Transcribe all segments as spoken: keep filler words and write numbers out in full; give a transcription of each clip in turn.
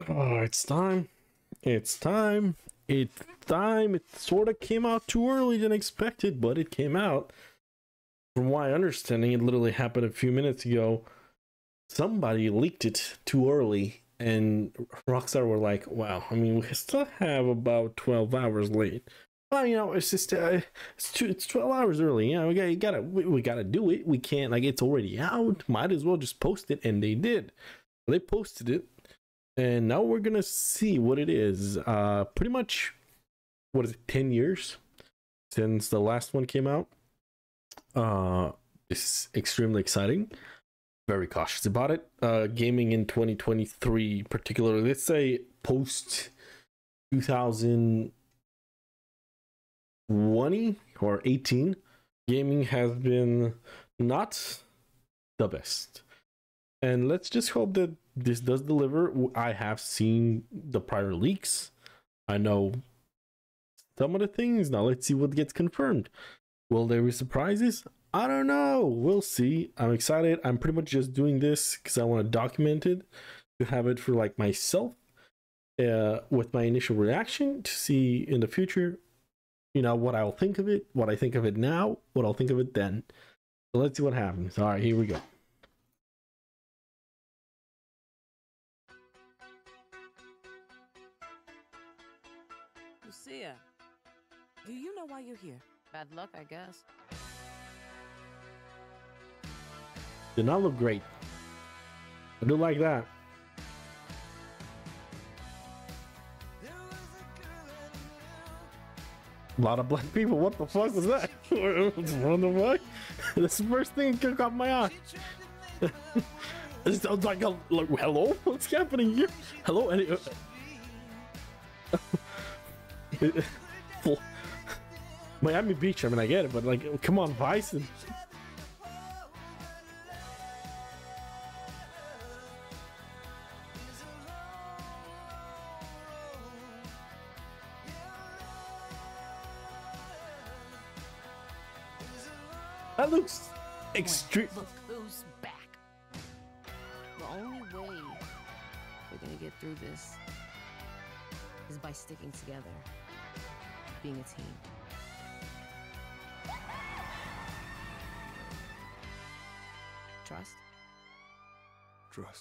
Oh, it's time. It's time. It's time. It sort of came out too early than expected, but it came out. From my understanding, it literally happened a few minutes ago. Somebody leaked it too early, and Rockstar were like, wow, I mean, we still have about twelve hours late. Well, you know, it's just, uh, it's, two, it's twelve hours early. You know, we gotta, you gotta we, we gotta do it. We can't, like, it's already out. Might as well just post it, and they did. They posted it. And now we're gonna see what it is. Uh, pretty much, what is it, ten years since the last one came out. Uh, it's extremely exciting. Very cautious about it. Uh, gaming in twenty twenty-three, particularly, let's say post two thousand twenty or eighteen, gaming has been not the best. And let's just hope that this does deliver. I have seen the prior leaks. I know some of the things. Now let's see what gets confirmed. Will there be surprises? I don't know. We'll see. I'm excited. I'm pretty much just doing this because I want to document it, to have it for like myself, uh, with my initial reaction, to see in the future, you know, what I'll think of it, what I think of it now, what I'll think of it then. So let's see what happens. All right, here we go. Lucia, do you know why you're here? Bad luck, I guess. Did not look great. I do like that. A lot of black people. What the fuck was that? What the fuck? That's the first thing that caught my eye. It sounds like a like, hello. What's happening here? Hello. Any, uh, Miami Beach, I mean, I get it, but like, come on, Bison. That looks extreme. Look who's back. The only way we're gonna get through this is by sticking together, being a team. Trust? Trust.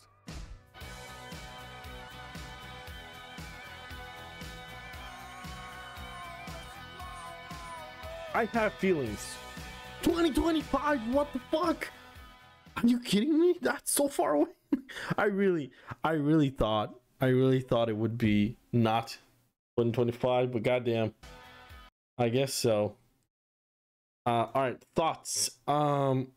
I have feelings. twenty twenty-five, what the fuck? Are you kidding me? That's so far away. I really, I really thought, I really thought it would be not twenty twenty-five, but goddamn, I guess so. Uh, all right, thoughts. Um,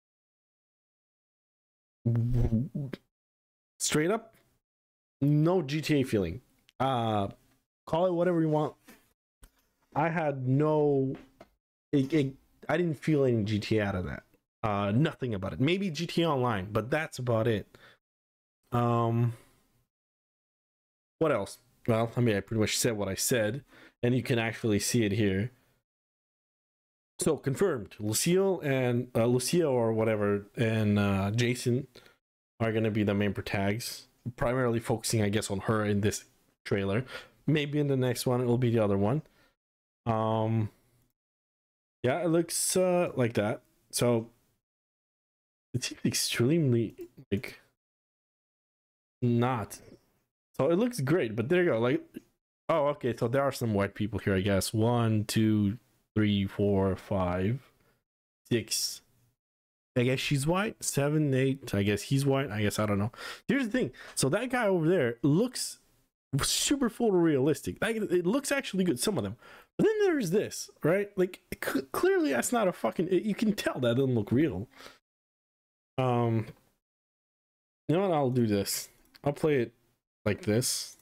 straight up, no G T A feeling. Uh, call it whatever you want. I had no. It, it, I didn't feel any G T A out of that. Uh, nothing about it. Maybe G T A Online, but that's about it. Um, what else? Well, I mean, I pretty much said what I said, and you can actually see it here. So confirmed, Lucille and uh, Lucia or whatever, and uh, Jason are gonna be the main protags. Primarily focusing, I guess, on her in this trailer. Maybe in the next one it'll be the other one. Um. Yeah, it looks uh, like that. So it's extremely like not. So it looks great, but there you go. Like, oh, okay. So there are some white people here, I guess. One, two, three, four, five, six. I guess she's white. Seven, eight. I guess he's white. I guess I don't know. Here's the thing. So that guy over there looks super photorealistic. Like, it looks actually good. Some of them. But then there's this, right? Like, c clearly that's not a fucking. It, you can tell that doesn't look real. Um, you know what? I'll do this. I'll play it like this.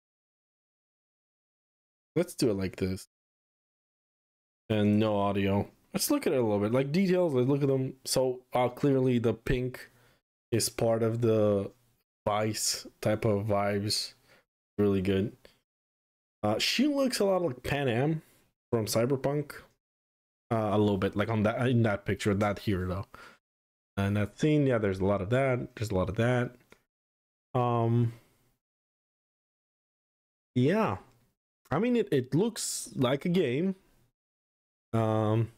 Let's do it like this. And no audio. Let's look at it a little bit. Like details. Let's look at them. So uh, clearly the pink is part of the Vice type of vibes. Really good. Uh, she looks a lot like Pan Am from Cyberpunk. Uh, a little bit like on that in that picture, that here though. And that scene, yeah, there's a lot of that. There's a lot of that. Um, Yeah, I mean it. It looks like a game. Um,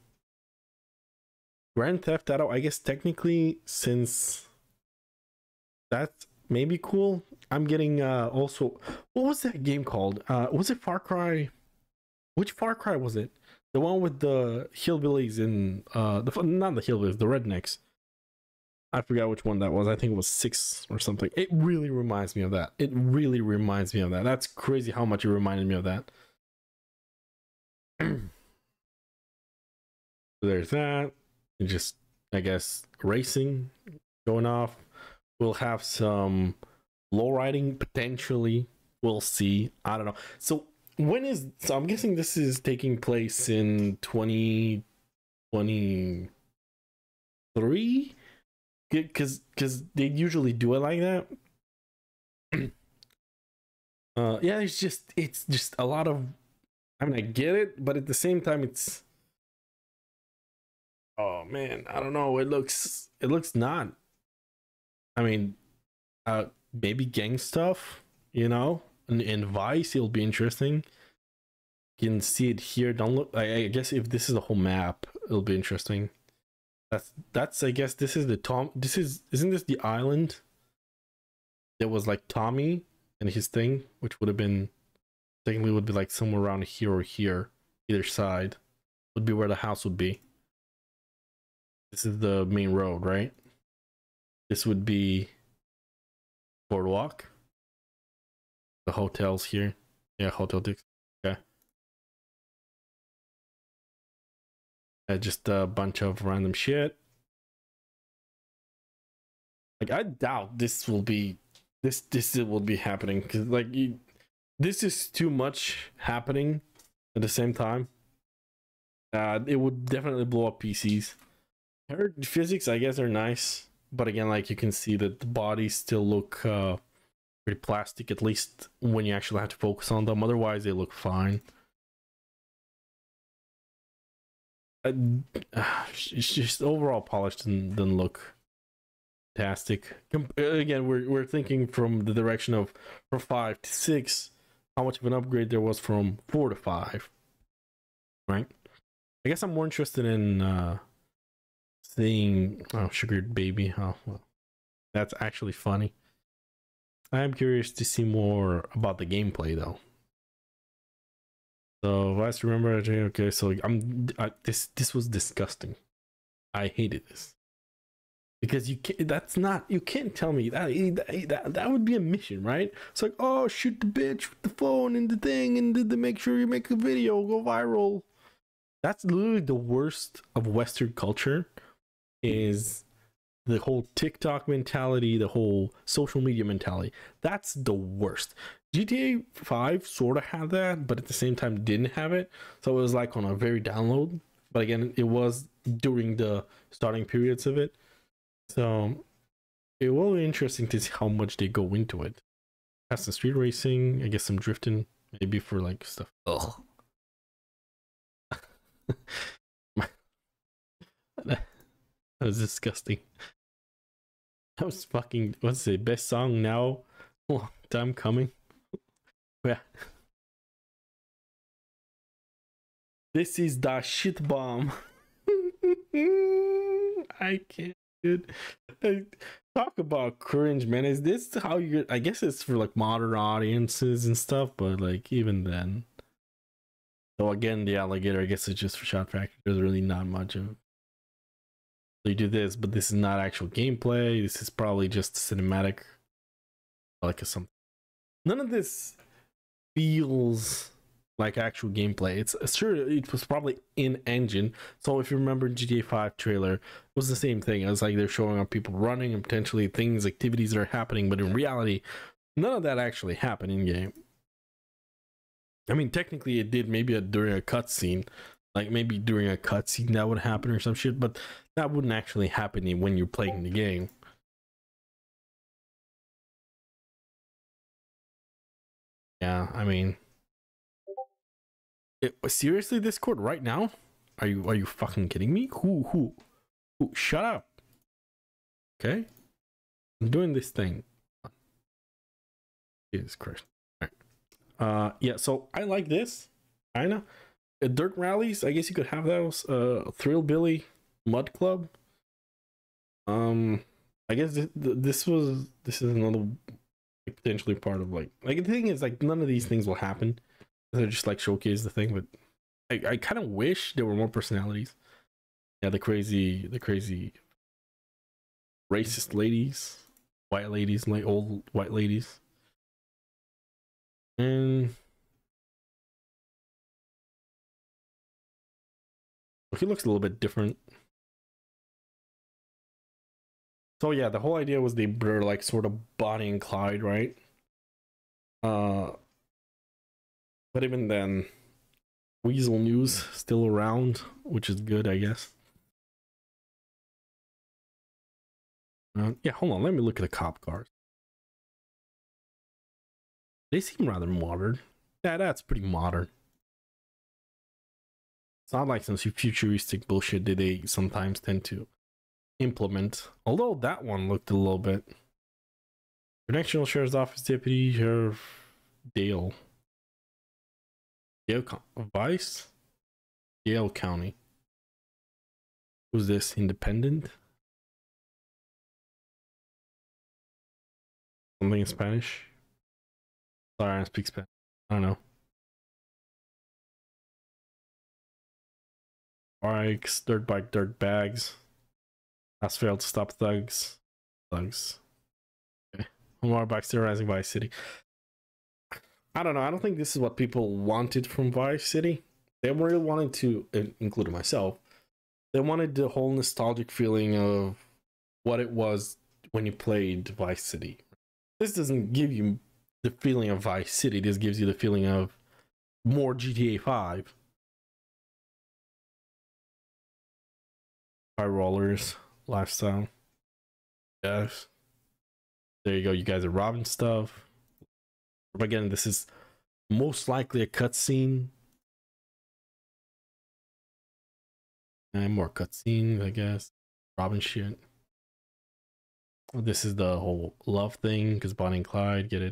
Grand Theft Auto. I guess technically, since that's maybe cool. I'm getting uh also. What was that game called? Uh, was it Far Cry? Which Far Cry was it? The one with the hillbillies in uh the not the hillbillies, the rednecks. I forgot which one that was. I think it was six or something. It really reminds me of that. It really reminds me of that. That's crazy how much it reminded me of that. There's that. And just, I guess, racing going off. We'll have some low riding potentially. We'll see. I don't know. So when is so I'm guessing this is taking place in twenty twenty-three? Because because they usually do it like that. uh yeah, it's just it's just a lot of, I mean, I get it, but at the same time it's, oh man, I don't know, it looks it looks not, I mean, uh maybe gang stuff, you know, and, and Vice, it'll be interesting. You can see it here. Don't look, I, I guess if this is the whole map, it'll be interesting. That's that's I guess this is the Tom. This is isn't this the island? There was like Tommy and his thing, which would have been technically would be like somewhere around here or here, either side would be where the house would be. This is the main road, right? This would be boardwalk. The hotels here, yeah, Hotel Dix. Okay, uh, just a bunch of random shit. Like I doubt this will be this this will be happening, because like you, this is too much happening at the same time. Uh, it would definitely blow up P Cs. I heard physics, I guess, are nice, but again, like you can see that the bodies still look uh, pretty plastic, at least when you actually have to focus on them. Otherwise, they look fine. Uh, it's just overall polish doesn't, doesn't look fantastic. Again, we're we're thinking from the direction of from five to six, how much of an upgrade there was from four to five, right? I guess I'm more interested in uh, seeing oh sugared baby. Oh well, that's actually funny. I am curious to see more about the gameplay though. So let's remember. Okay, so I'm I, this this was disgusting. I hated this. Because you can't, that's not, you can't tell me that, that that would be a mission, right? It's like, oh, shoot the bitch with the phone and the thing and the, the make sure you make a video go viral. That's literally the worst of Western culture, is the whole TikTok mentality, the whole social media mentality. That's the worst. G T A five sort of had that, but at the same time didn't have it. So it was like on a very download. But again, it was during the starting periods of it. So it will be interesting to see how much they go into it. Have some street racing, I guess some drifting, maybe for like stuff. Ugh. That was disgusting. That was fucking, what's the best song now? Long time coming. Yeah. This is the shit bomb. I can't. Dude, talk about cringe, man. Is this how you're, I guess it's for like modern audiences and stuff, but like even then. So again, the alligator, I guess it's just for shot factor. There's really not much of. So you do this, but this is not actual gameplay. This is probably just cinematic, like a something. None of this feels like actual gameplay. It's sure it was probably in engine. So if you remember G T A five trailer, it was the same thing. It was like they're showing up people running and potentially things, activities that are happening, but in reality, none of that actually happened in game. I mean, technically it did, maybe a, during a cutscene, like maybe during a cutscene that would happen or some shit, but that wouldn't actually happen when you're playing the game. Yeah, I mean, it, seriously, Discord right now? Are you are you fucking kidding me? Who who who? Shut up. Okay, I'm doing this thing. Jesus Christ. All right. Uh, yeah. So I like this. Kinda. Uh, dirt rallies. I guess you could have those. Uh, Thrill Billy, Mud Club. Um, I guess this, this was this is another like, potentially part of like like the thing is like none of these things will happen. They're just like showcase the thing, but I, I kind of wish there were more personalities. Yeah, the crazy the crazy racist ladies, white ladies, like old white ladies, and he looks a little bit different. So yeah, the whole idea was they were like sort of Bonnie and Clyde, right? Uh, but even then, Weasel News still around, which is good, I guess. Uh, yeah, hold on. Let me look at the cop cars. They seem rather modern. Yeah, that's pretty modern. It's not like some futuristic bullshit that they sometimes tend to implement. Although that one looked a little bit. Correctional Sheriff's Office Deputy Sheriff Dale. Dale Vice? Dale County. Who's this? Independent? Something in Spanish? Sorry, I don't speak Spanish. I don't know. Bikes, dirt bike, dirt bags. Asphalt stop thugs. Thugs. Okay. More bikes terrorizing Vice City. I don't know. I don't think this is what people wanted from Vice City. They really wanted to, including myself, they wanted the whole nostalgic feeling of what it was when you played Vice City. This doesn't give you the feeling of Vice City. This gives you the feeling of more G T A five. High rollers, lifestyle. Yes. There you go. You guys are robbing stuff. But again, this is most likely a cutscene. And more cutscenes, I guess. Robbing shit. This is the whole love thing because Bonnie and Clyde, get it?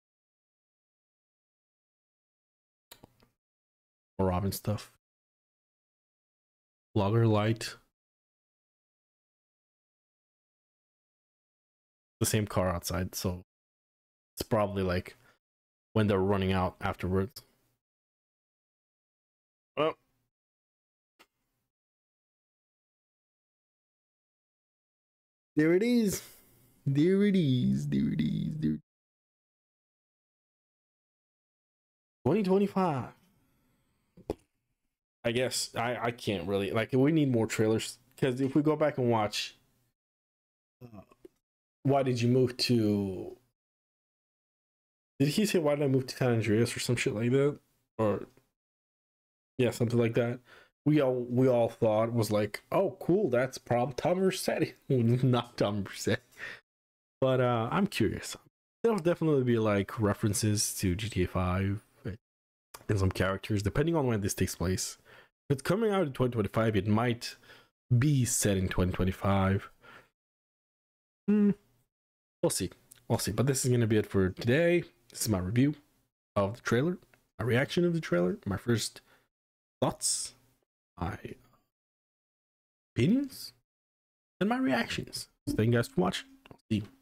More robbing stuff. Logger light. The same car outside, so it's probably like when they're running out afterwards. Well, there it is. There it is. There it is. There. twenty twenty-five. I guess I I can't really like. We need more trailers because if we go back and watch. Uh, why did you move to? Did he say why did I move to San Andreas or some shit like that? Or yeah, something like that. We all we all thought was like, oh cool, that's probably Tom Mercetti. Not Tom Mercetti. But uh I'm curious. There'll definitely be like references to G T A five and some characters, depending on when this takes place. If it's coming out in twenty twenty-five, it might be set in twenty twenty-five. Hmm. We'll see. We'll see. But this is going to be it for today. This is my review of the trailer, my reaction of the trailer, my first thoughts, my opinions, and my reactions. So thank you guys for watching. I'll see you